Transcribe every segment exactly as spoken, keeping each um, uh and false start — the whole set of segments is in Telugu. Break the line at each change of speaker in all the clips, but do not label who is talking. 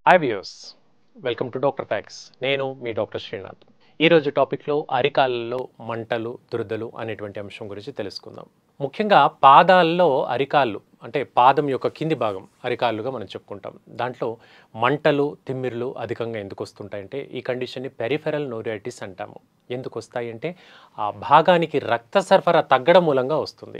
Hi viewers, welcome to doctor facts. నేను మీ డాక్టర్ శ్రీనాథ్. ఈరోజు టాపిక్లో అరికాళ్ళలో మంటలు, దురదలు అనేటువంటి అంశం గురించి తెలుసుకుందాం. ముఖ్యంగా పాదాల్లో అరికాళ్ళు అంటే పాదం యొక్క కింది భాగం అరికాళ్ళుగా మనం చెప్పుకుంటాం. దాంట్లో మంటలు, తిమ్మిర్లు అధికంగా ఎందుకు వస్తుంటాయంటే ఈ కండిషన్ని పెరిఫెరల్ నోరియాటిస్ అంటాము. ఎందుకు వస్తాయి అంటే ఆ భాగానికి రక్త సరఫరా తగ్గడం మూలంగా వస్తుంది.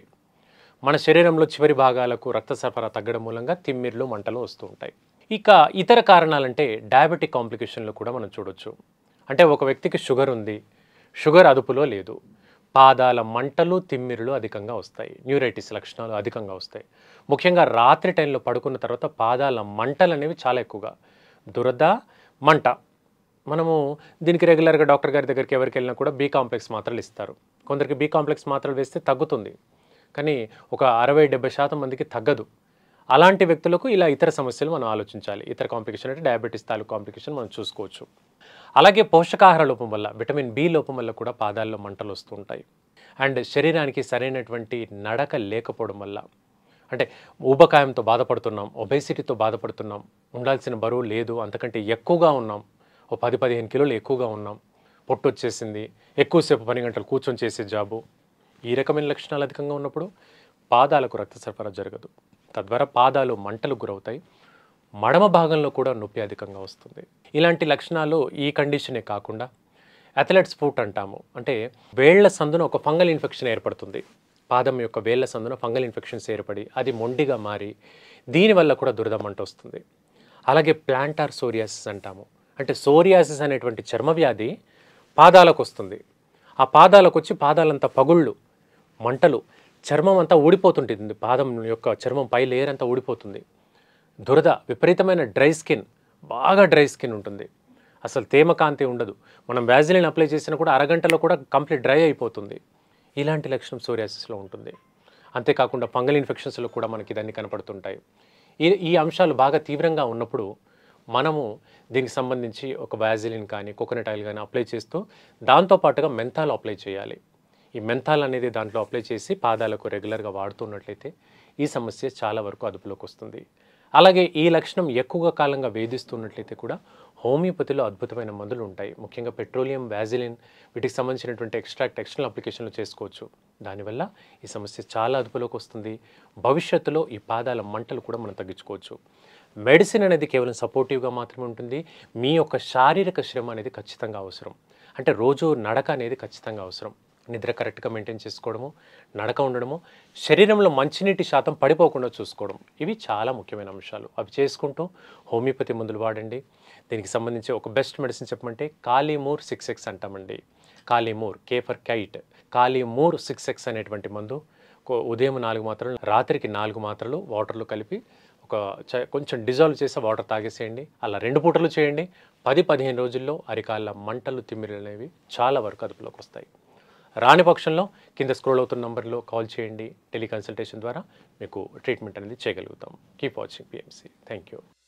మన శరీరంలో చివరి భాగాలకు రక్త సరఫరా తగ్గడం మూలంగా తిమ్మిర్లు, మంటలు వస్తూ ఉంటాయి. ఇక ఇతర కారణాలంటే డయాబెటిక్ కాంప్లికేషన్లు కూడా మనం చూడొచ్చు. అంటే ఒక వ్యక్తికి షుగర్ ఉంది, షుగర్ అదుపులో లేదు, పాదాల మంటలు, తిమ్మిర్లు అధికంగా వస్తాయి, న్యూరైటిస్ లక్షణాలు అధికంగా వస్తాయి. ముఖ్యంగా రాత్రి టైంలో పడుకున్న తర్వాత పాదాల మంటలు అనేవి చాలా ఎక్కువగా, దురద, మంట. మనము దీనికి రెగ్యులర్గా డాక్టర్ గారి దగ్గరికి ఎవరికి వెళ్ళినా కూడా బి కాంప్లెక్స్ మాత్రలు ఇస్తారు. కొందరికి బి కాంప్లెక్స్ మాత్రలు వేస్తే తగ్గుతుంది, కానీ ఒక అరవై డెబ్బై శాతం మందికి తగ్గదు. అలాంటి వ్యక్తులకు ఇలా ఇతర సమస్యలు మనం ఆలోచించాలి. ఇతర కాంప్లికేషన్ అంటే డయాబెటీస్ తాలూకు కాంప్లికేషన్ మనం చూసుకోవచ్చు. అలాగే పోషకాహార లోపం వల్ల, విటమిన్ బి లోపం వల్ల కూడా పాదాల్లో మంటలు వస్తూ ఉంటాయి. అండ్ శరీరానికి సరైనటువంటి నడక లేకపోవడం వల్ల, అంటే ఊబకాయంతో బాధపడుతున్నాం, ఒబేసిటీతో బాధపడుతున్నాం, ఉండాల్సిన బరువు లేదు, అంతకంటే ఎక్కువగా ఉన్నాం, ఓ పది పదిహేను కిలోలు ఎక్కువగా ఉన్నాం, పొట్టు వచ్చేసింది, ఎక్కువసేపు పని గంటలు కూర్చొని చేసే జాబు, ఈ రకమైన లక్షణాలు అధికంగా ఉన్నప్పుడు పాదాలకు రక్త సరఫరా జరగదు. తద్వారా పాదాలు మంటలు గురవుతాయి, మడమ భాగంలో కూడా నొప్పి అధికంగా వస్తుంది. ఇలాంటి లక్షణాలు ఈ కండిషనే కాకుండా అథ్లెట్స్ ఫుట్ అంటాము. అంటే వేళ్ల సందున ఒక ఫంగల్ ఇన్ఫెక్షన్ ఏర్పడుతుంది. పాదం యొక్క వేళ్ల సందున ఫంగల్ ఇన్ఫెక్షన్స్ ఏర్పడి అది మొండిగా మారి దీనివల్ల కూడా దురద మంట వస్తుంది. అలాగే ప్లాంటార్ సోరియాసిస్ అంటాము. అంటే సోరియాసిస్ అనేటువంటి చర్మవ్యాధి పాదాలకు వస్తుంది. ఆ పాదాలకు వచ్చి పాదాలంతా పగుళ్ళు, మంటలు, చర్మం అంతా ఊడిపోతుంటుంది, పాదం యొక్క చర్మం పై లేయర్ అంతా ఊడిపోతుంది, దురద, విపరీతమైన డ్రై స్కిన్, బాగా డ్రై స్కిన్ ఉంటుంది, అసలు తేమ కాంతి ఉండదు. మనం వ్యాజిలిన్ అప్లై చేసినా కూడా అరగంటలో కూడా కంప్లీట్ డ్రై అయిపోతుంది. ఇలాంటి లక్షణం సోరియాసిస్లో ఉంటుంది. అంతేకాకుండా ఫంగల్ ఇన్ఫెక్షన్స్లో కూడా మనకి ఇదన్నీ కనపడుతుంటాయి. ఈ ఈ అంశాలు బాగా తీవ్రంగా ఉన్నప్పుడు మనము దీనికి సంబంధించి ఒక వ్యాజిలిన్ కానీ కోకోనట్ ఆయిల్ కానీ అప్లై చేస్తూ దాంతోపాటుగా మెంథాల్ అప్లై చేయాలి. ఈ మెంథాల్ అనేది దాంట్లో అప్లై చేసి పాదాలకు రెగ్యులర్గా వాడుతున్నట్లయితే ఈ సమస్య చాలా వరకు అదుపులోకి వస్తుంది. అలాగే ఈ లక్షణం ఎక్కువగా కాలంగా వేధిస్తున్నట్లయితే కూడా హోమియోపతిలో అద్భుతమైన మందులు ఉంటాయి. ముఖ్యంగా పెట్రోలియం, వ్యాజిలిన్, వీటికి సంబంధించినటువంటి ఎక్స్ట్రాక్ట్ ఎక్స్టర్నల్ అప్లికేషన్లు చేసుకోవచ్చు. దానివల్ల ఈ సమస్య చాలా అదుపులోకి వస్తుంది. భవిష్యత్తులో ఈ పాదాల మంటలు కూడా మనం తగ్గించుకోవచ్చు. మెడిసిన్ అనేది కేవలం సపోర్టివ్గా మాత్రమే ఉంటుంది. మీ యొక్క శారీరక శ్రమ అనేది ఖచ్చితంగా అవసరం. అంటే రోజు నడక అనేది ఖచ్చితంగా అవసరం. నిద్ర కరెక్ట్గా మెయింటైన్ చేసుకోవడము, నడక ఉండడము, శరీరంలో మంచినీటి శాతం పడిపోకుండా చూసుకోవడం, ఇవి చాలా ముఖ్యమైన అంశాలు. అవి చేసుకుంటూ హోమియోపతి మందులు వాడండి. దీనికి సంబంధించి ఒక బెస్ట్ మెడిసిన్ చెప్పమంటే కాలీమూర్ సిక్స్ ఎక్స్ అంటామండి. Kali mur, K for kite, Kali mur six X అనేటువంటి మందు ఉదయం నాలుగు మాత్రలు, రాత్రికి నాలుగు మాత్రలు వాటర్లో కలిపి ఒక చ కొంచెం డిజాల్వ్ చేసి వాటర్ తాగేసేయండి. అలా రెండు పూటలు చేయండి. పది పదిహేను రోజుల్లో అరికాళ్ళ మంటలు, తిమ్మిరులు అనేవి చాలా వరకు అదుపులోకి వస్తాయి. రాని పక్షంలో కింద స్క్రోల్ అవుతున్న నంబర్లో కాల్ చేయండి. టెలికన్సల్టేషన్ ద్వారా మీకు ట్రీట్మెంట్ అనేది చేయగలుగుతాం. Keep watching PMC. Thank you.